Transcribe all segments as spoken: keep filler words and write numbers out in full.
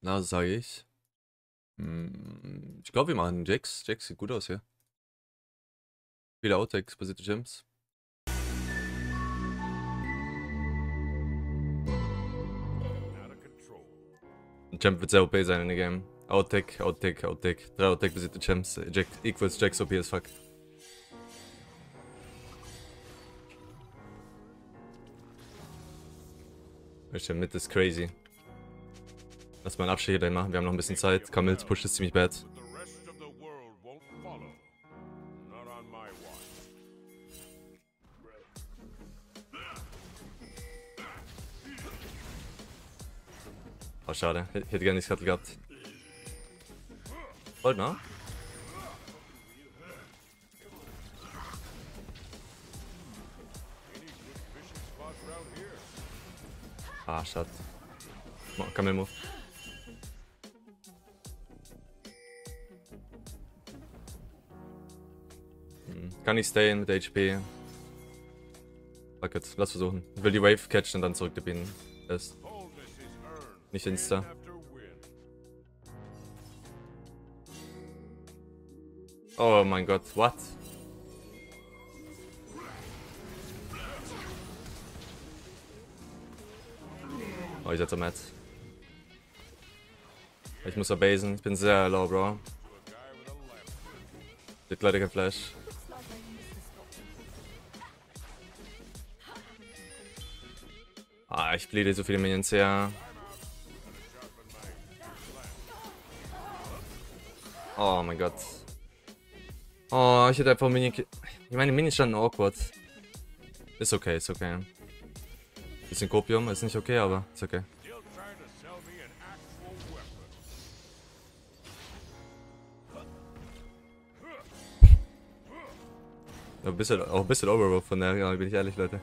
Na, sage ich. Hm, ich glaube, wir machen Jax. Jax sieht gut aus hier. Viele Outtakes, basierte Gems. Ein Champ wird sehr O P sein in dem Game. Outtake, Outtake, Outtake. Drei Outtake basierte Gems. Jack equals Jax O P as fuck. Der Mid ist crazy. Lass mal einen Abstecher dahin machen, wir haben noch ein bisschen Zeit. Camille pusht ist ziemlich bad. Oh, schade. Ich hätte gerne die Scuttle gehabt. Wollt, ne? Ah, schade. Camille move. Kann ich stayen mit H P? Fuck it, lass versuchen. Ich will die Wave catchen und dann zurückgebieten. Ist. Nicht Insta. Oh mein Gott, what? Oh, ich setze Matt. Ich muss abasen, ich bin sehr low, Bro. Wird leider kein Flash. Ah, ich bleede so viele Minions her. Oh mein Gott. Oh, ich hätte einfach Minion... Ich meine, Minions standen awkward. Ist okay, ist okay. Bisschen Kopium, ist nicht okay, aber ist okay. Auch ein bisschen, auch ein bisschen Overwurf von der, bin ich ehrlich, Leute.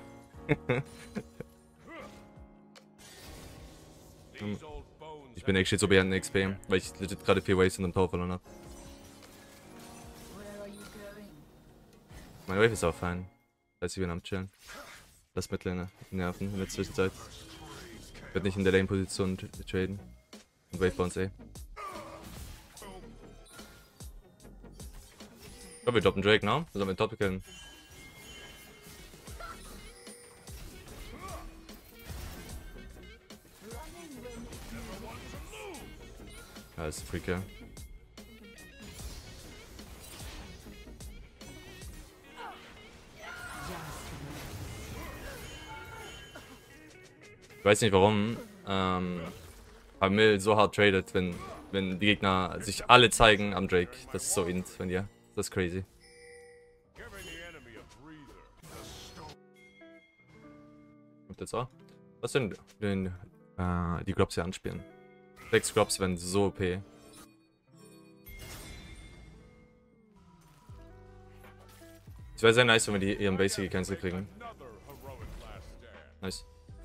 Ich bin actually so behind X P, weil ich legit gerade vier Waves in einem Tower verloren habe. Mein Wave ist auch fein. Das heißt, ich bin am Chillen. Lass Midlane nerven in der Zwischenzeit. Ich werde nicht in der Lane-Position traden. Und Wave bei uns, ey. Ich glaube, wir droppen Drake, ne? Wir sollen mit Top killen. Ja, ist ein Freaker. Ich weiß nicht warum ähm, Camille so hart tradet, wenn, wenn die Gegner sich alle zeigen am Drake. Das ist so int von dir. Das ist crazy. Und jetzt auch? Was denn den, äh, die Grobs hier anspielen? Sechs Grobs werden so O P. Es wäre sehr nice, wenn wir die ihren Basic gecancelt kriegen. Nice.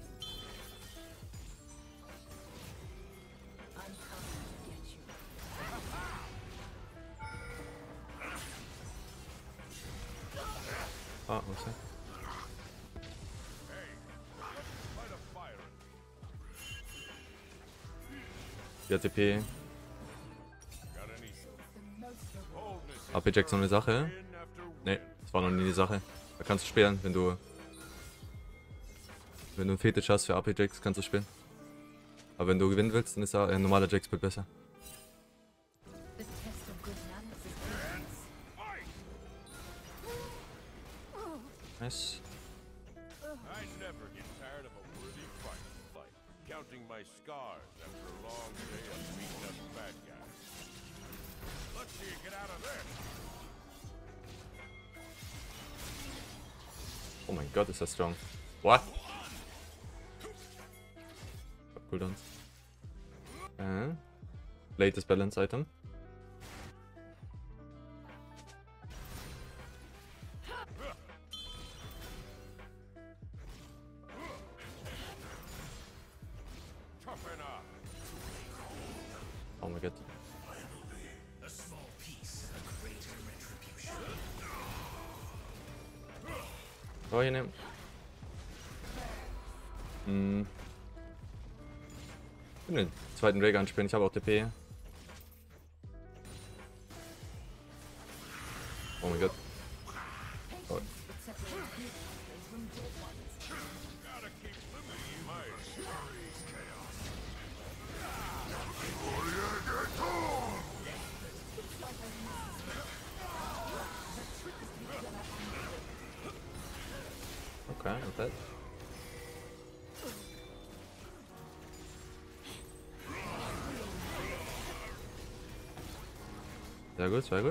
Ah, was ist der? T P. A P Jackson eine Sache? Ne, das war noch nie die Sache. Da kannst du spielen, wenn du wenn du einen Fetisch hast für A P Jacks, kannst du spielen. Aber wenn du gewinnen willst, dann ist ein normaler Jack-Split besser. Nice. Oh mein Gott, ist das strong. What? Cooldowns. Äh. Latest Balance Item. Oh mein Gott. Oh, hier nehmen. Hm. zweiten Drake anspielen. Ich habe auch T P. Oh mein Gott. Oh. Okay, not bad. Sehr gut, sehr gut.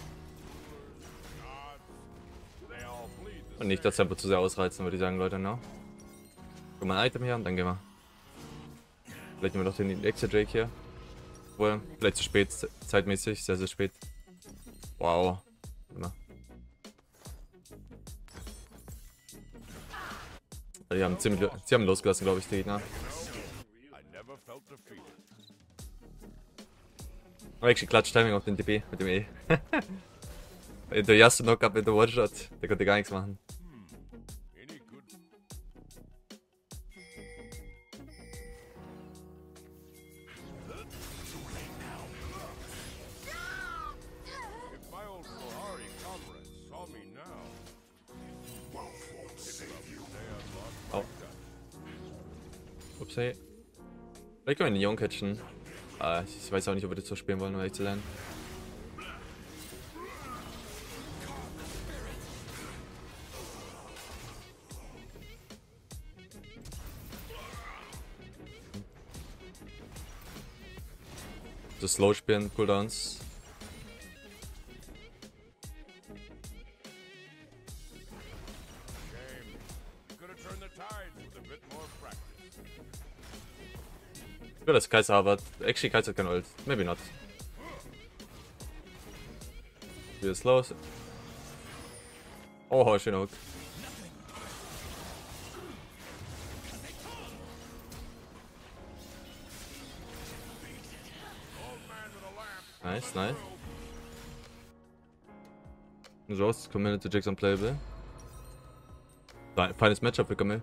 Und nicht das Tempo zu sehr ausreizen, würde ich sagen, Leute, ne? Guck mal ein Item hier und dann gehen wir. Vielleicht nehmen wir doch den Extra Drake hier. Obwohl, vielleicht zu spät, zeitmäßig, sehr, sehr spät. Wow. Immer. Die haben ziemlich, sie haben losgelassen, glaube ich, die Gegner. Aber actually Clutch Timing auf den D P mit dem E. Der erste Knockup mit der One-Shot, der konnte gar nichts machen. Oh. Ups, hey. Vielleicht können wir den Young catchen. Uh, ich weiß auch nicht, ob wir das so spielen wollen, um ehrlich zu sein. So slow spielen, Cooldowns. Ich will das Kaiser aber actually Kaiser kein Ult. Maybe not. Wie ist los? Oh, schön Hook. Nice, nice. Jost, Community Jigs unplayable. Feines Matchup für Camille.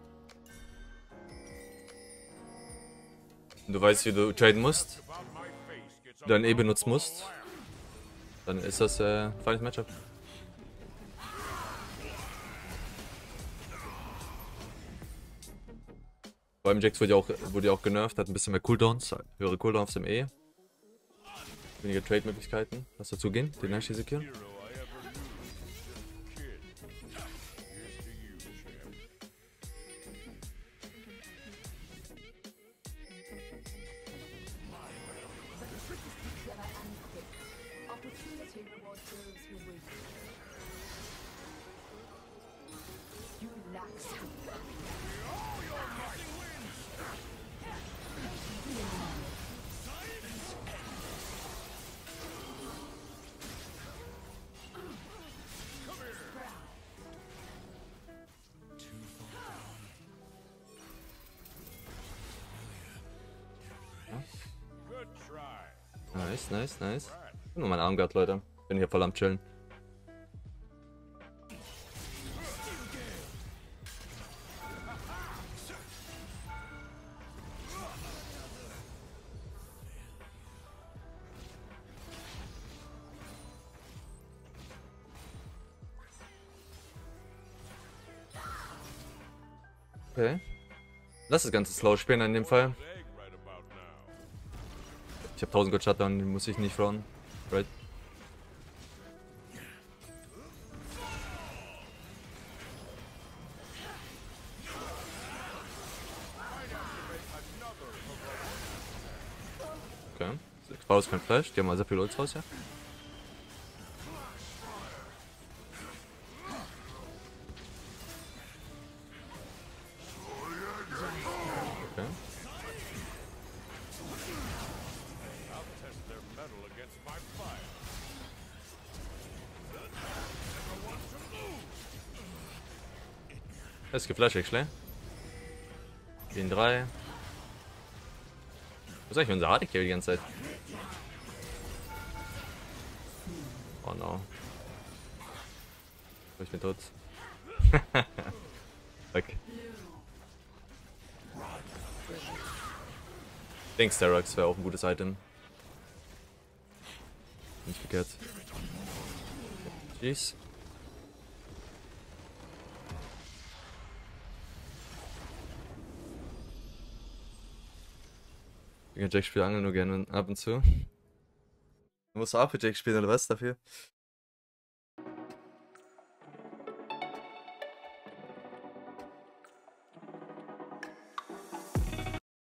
Du weißt, wie du traden musst, du dein E benutzen musst, dann ist das äh, ein feines Matchup. Vor allem Jax wurde ja auch, wurde ja auch genervt, hat ein bisschen mehr Cooldowns, höhere Cooldowns im E. Weniger Trade-Möglichkeiten. Lass dazu gehen, den Nashi securen. Nice, nice, nice. Nur mein Armguard, Leute. Bin hier voll am Chillen. Okay. Lass das Ganze slow spielen in dem Fall. Ich habe tausend Gold Shutdown, den muss ich nicht frauen. Right? Okay. Ich brauche kein Flash, die haben mal sehr viel Ults raus, ja. Okay. Es gibt Flash, actually. Den drei. Was ist eigentlich unser Hard Carry die ganze Zeit? Oh no. Ich bin tot. Weg. Ich denke, Sterox wäre auch ein gutes Item. Nicht verkehrt. Jeez. Ich kann Jack spielen Angeln nur gerne ab und zu. Du musst A P Jack spielen oder was dafür?